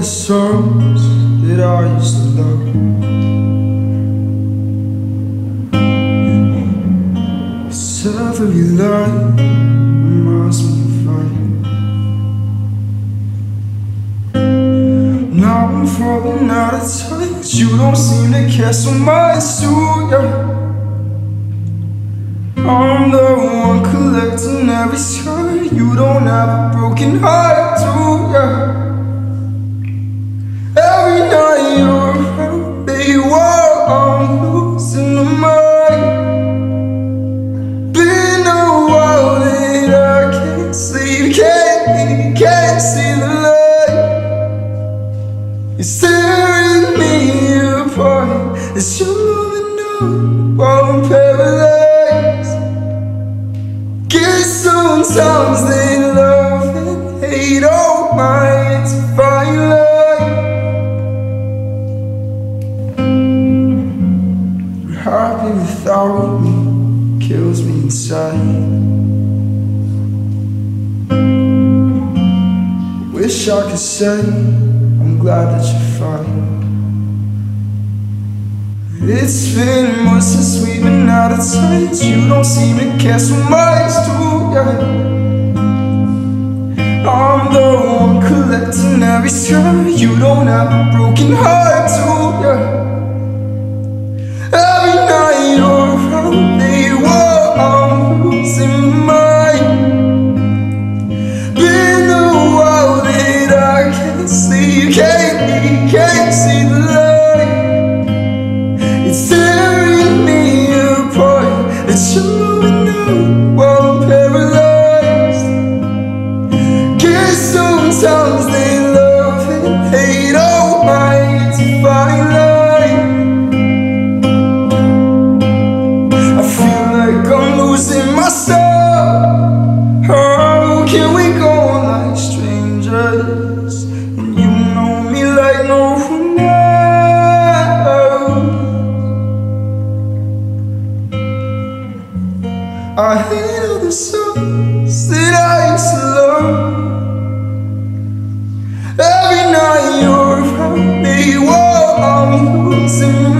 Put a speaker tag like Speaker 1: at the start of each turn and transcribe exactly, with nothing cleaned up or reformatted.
Speaker 1: the songs that I used to love. It's every line reminds me of fire. Now I'm falling out of touch. You don't seem to care so much, do ya? I'm the one collecting every scar. You don't have a broken heart, do ya? Every night you're around, baby, while I'm losing my mind. Been a while that I can't sleep, can't, can't see the light. You're tearing me apart. It's your loving up while I'm paralyzed. Guess sometimes they love and hate all my fine line. Happy without me kills me inside. Wish I could say I'm glad that you're fine. It's been months since we've been out of touch. You don't seem to care so much, do ya? I'm the one collecting every scar. You don't have a broken heart, do ya? Every night you're around, baby, while I'm losing my mind. Been a while that I can't sleep, can't, can't see the light. It's tearing me apart. It's showing up while I'm paralyzed. Guess sometimes they love and hate all my fine line. I feel like I'm losing myself. How can we go on like strangers? And you know me like no one else. I hate all the songs that I used to love. Every night you're around me while I'm losing